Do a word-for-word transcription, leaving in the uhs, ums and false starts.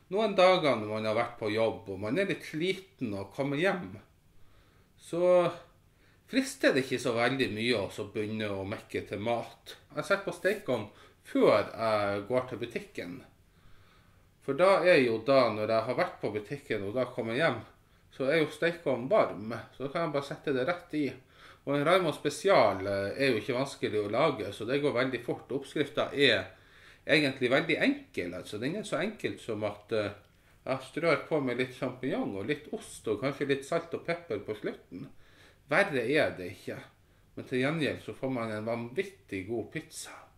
noen dager når man har vært på jobb, og man er litt sliten og kommer hjem, så frister det ikke så veldig mye å så begynne å mekke til mat. Jeg setter på stekeovn før jeg går til butikken. For da er jo da, når jeg har vært på butikken og da kommer hjem, så er jo stekeovnen varm, så da kan jeg bare sette det rett i. Og en Raimo Spesial er jo ikke vanskelig å lage, så det går veldig fort. Oppskriften er egentlig veldig enkel, altså. Den er så enkelt som at uh, jeg strør på med litt champignon og litt ost og kanskje litt salt og pepper på slutten. Verre er det ikke, men til gjengjeld så får man en vanvittig god pizza.